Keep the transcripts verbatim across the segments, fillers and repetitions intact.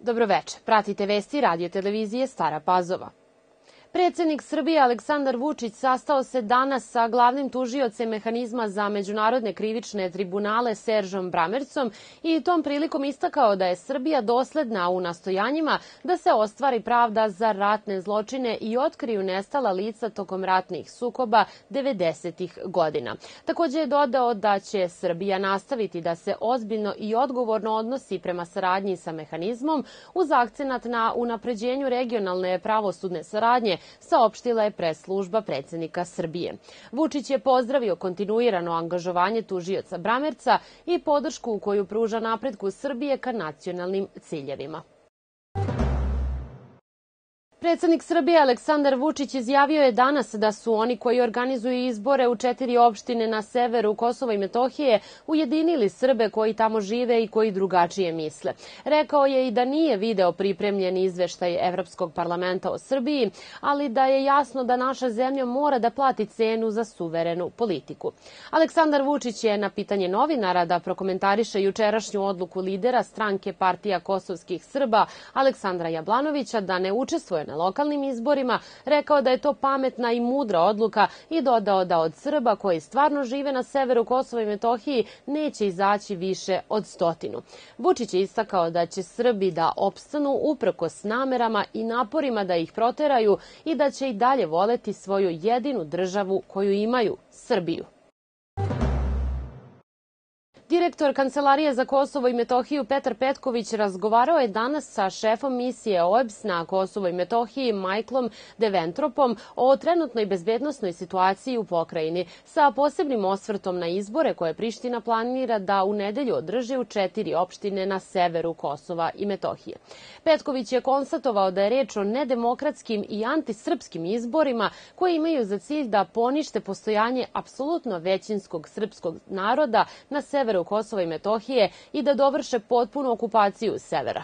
Dobroveče, pratite vesti radio televizije Stara Pazova. Predsednik Srbije Aleksandar Vučić sastao se danas sa glavnim tužiocem Mehanizma za međunarodne krivične tribunale Seržom Bramercom i tom prilikom istakao da je Srbija dosledna u nastojanjima da se ostvari pravda za ratne zločine i otkriju nestala lica tokom ratnih sukoba devedesetih godina. Takođe je dodao da će Srbija nastaviti da se ozbiljno i odgovorno odnosi prema saradnji sa Mehanizmom uz akcenat na unapređenju regionalne pravosudne saradnje, saopštila je pres-služba predsednika Srbije. Vučić je pozdravio kontinuirano angažovanje tužioca Bramerca i podršku koju pruža napretku Srbije ka nacionalnim ciljevima. Predsednik Srbije Aleksandar Vučić izjavio je danas da su oni koji organizuju izbore u četiri opštine na severu Kosova i Metohije ujedinili Srbe koji tamo žive i koji drugačije misle. Rekao je i da nije video pripremljen izveštaj Evropskog parlamenta o Srbiji, ali da je jasno da naša zemlja mora da plati cenu za suverenu politiku. Aleksandar Vučić je na pitanje novinara da prokomentariše jučerašnju odluku lidera stranke Partija kosovskih Srba Aleksandra Jablanovića da ne učestvuje na lokalnim izborima, rekao da je to pametna i mudra odluka i dodao da od Srba koji stvarno žive na severu Kosova i Metohiji neće izaći više od stotinu. Vučić je istakao da će Srbi da opstanu uprkos namerama i naporima da ih proteraju i da će i dalje voleti svoju jedinu državu koju imaju, Srbiju. Direktor Kancelarije za Kosovo i Metohiju Petar Petković razgovarao je danas sa šefom misije O E B S na Kosovo i Metohiji Michaelom Deventropom o trenutnoj bezbednosnoj situaciji u pokrajini, sa posebnim osvrtom na izbore koje Priština planira da u nedelju održi u četiri opštine na severu Kosova i Metohije. Petković je konstatovao da je reč o nedemokratskim i antisrpskim izborima koji imaju za cilj da ponište postojanje apsolutno većinskog srpskog naroda na severu Kosova i Metohije i da dovrše potpunu okupaciju severa.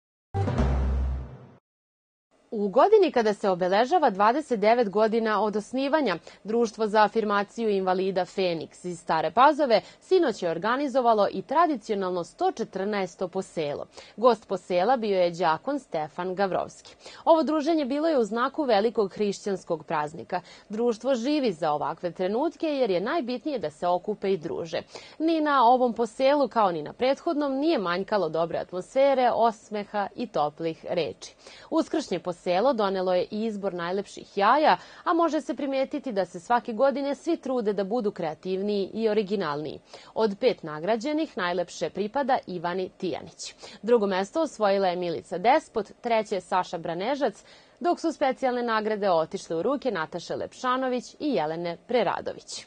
U godini kada se obeležava dvadeset devet godina od osnivanja, Društvo za afirmaciju invalida Feniks iz Stare Pazove sinoć je organizovalo i tradicionalno sto četrnaesto poselo. Gost posela bio je đakon Stefan Gavrovski. Ovo druženje bilo je u znaku velikog hrišćanskog praznika. Društvo živi za ovakve trenutke jer je najbitnije da se okupe i druže. Ni na ovom poselu, kao ni na prethodnom, nije manjkalo dobre atmosfere, osmeha i toplih reči. Uskršnje poselo Selo donelo je i izbor najlepših jaja, a može se primetiti da se svake godine svi trude da budu kreativniji i originalniji. Od pet nagrađenih najlepše pripada Ivani Tijanić. Drugo mesto osvojila je Milica Despot, treće Saša Branežac, dok su specijalne nagrade otišle u ruke Nataše Lepšanović i Jelene Preradović.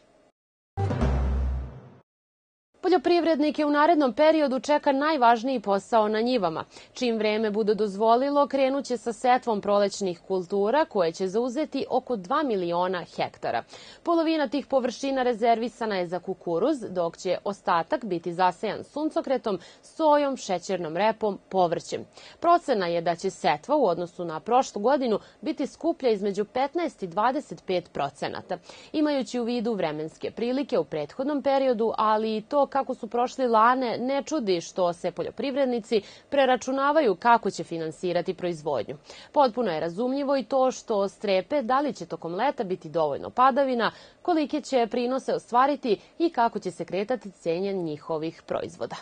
Poljoprivrednike u narednom periodu čeka najvažniji posao na njivama. Čim vreme bude dozvolilo, krenuće sa setvom prolećnih kultura koje će zauzeti oko dva miliona hektara. Polovina tih površina rezervisana je za kukuruz, dok će ostatak biti zasejan suncokretom, sojom, šećernom repom, povrćem. Procena je da će setva u odnosu na prošlu godinu biti skuplja između petnaest i dvadeset pet procenata. Imajući u vidu vremenske prilike u prethodnom periodu, ali i to kako su prošli lane, ne čudi što se poljoprivrednici preračunavaju kako će finansirati proizvodnju. Potpuno je razumljivo i to što strepe da li će tokom leta biti dovoljno padavina, kolike će prinose ostvariti i kako će se kretati cene njihovih proizvoda.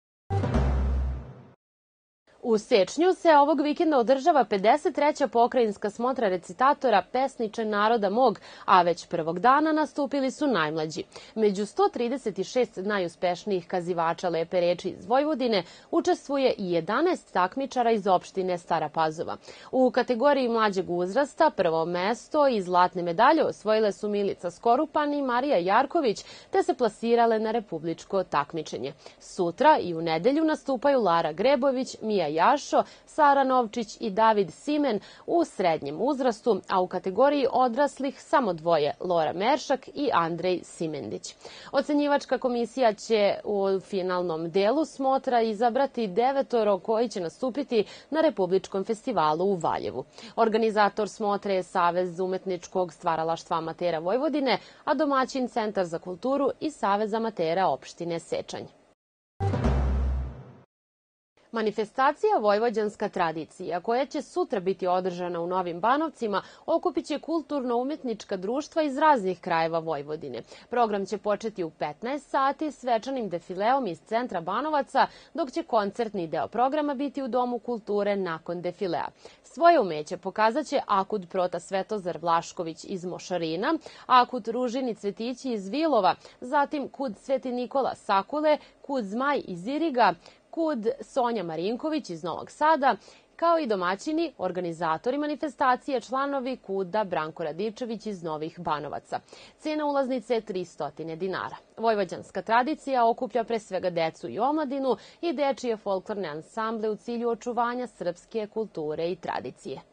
U Sečnju se ovog vikenda održava pedeset treća pokrajinska smotra recitatora Pesniče naroda mog, a već prvog dana nastupili su najmlađi. Među sto trideset šest najuspešnijih kazivača lepe reči iz Vojvodine učestvuje i jedanaest takmičara iz opštine Stara Pazova. U kategoriji mlađeg uzrasta prvo mesto i zlatne medalje osvojile su Milica Skorupan i Marija Jarković, te se plasirale na republičko takmičenje. Sutra i u nedelju nastupaju Lara Grebović, Mija Jašo, Sara Novčić i David Simen u srednjem uzrastu, a u kategoriji odraslih samo dvoje, Lora Meršak i Andrej Simendić. Ocenjivačka komisija će u finalnom delu smotra izabrati devetoro koji će nastupiti na Republičkom festivalu u Valjevu. Organizator smotre je Savez umetničkog stvaralaštva amatera Vojvodine, a domaćin Centar za kulturu i Savez amatera opštine Sečanj. Manifestacija Vojvođanska tradicija, koja će sutra biti održana u Novim Banovcima, okupit će kulturno-umetnička društva iz raznih krajeva Vojvodine. Program će početi u petnaest sati svečanim defileom iz centra Banovaca, dok će koncertni deo programa biti u Domu kulture nakon defilea. Svoje umeće pokazat će Akud Prota Svetozar Vlašković iz Mošarina, Akud Ružini Cvetići iz Vilova, zatim Kud Sveti Nikola Sakule, Kud Zmaj iz Iriga, Kud Sonja Marinković iz Novog Sada, kao i domaćini, organizatori manifestacije, članovi Kuda Branko Radivčević iz Novih Banovaca. Cena ulaznice je tristo dinara. Vojvođanska tradicija okuplja pre svega decu i omladinu i dečije folklorne ansamble u cilju očuvanja srpske kulture i tradicije.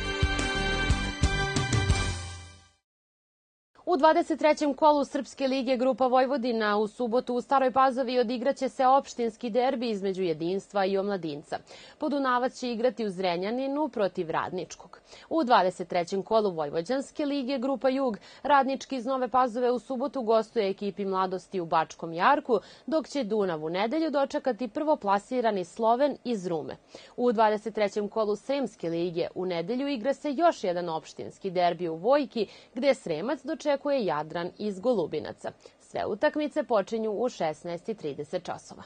U dvadeset trećem kolu Srpske lige Grupa Vojvodina u subotu u Staroj Pazovi odigraće se opštinski derbi između Jedinstva i Omladinca. Podunavac će igrati u Zrenjaninu protiv Radničkog. U dvadeset trećem kolu Vojvođanske lige Grupa Jug Radnički iz Nove Pazove u subotu gostuje ekipi Mladosti u Bačkom Jarku, dok će Dunav u nedelju dočekati prvoplasirani Sloven iz Rume. U dvadeset trećem kolu Sremske lige u nedelju igra se još jedan opštinski derbi u Vojki, gde Sremac dočekuje koje je Jadran iz Golubinaca. Sve utakmice počinju u šesnaest i trideset časova.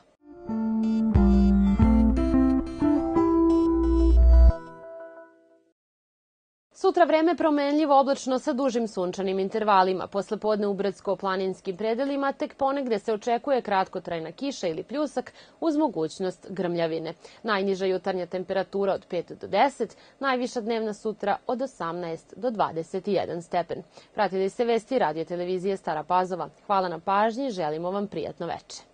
Sutra vreme promenljivo oblačno sa dužim sunčanim intervalima. Posle podne u brdsko-planinskim predelima tek ponegde se očekuje kratkotrajna kiša ili pljusak uz mogućnost grmljavine. Najniža jutarnja temperatura od pet do deset, najviša dnevna sutra od osamnaest do dvadeset jedan stepen. Pratili ste vesti radio televizije Stara Pazova. Hvala na pažnji, želimo vam prijatno veče.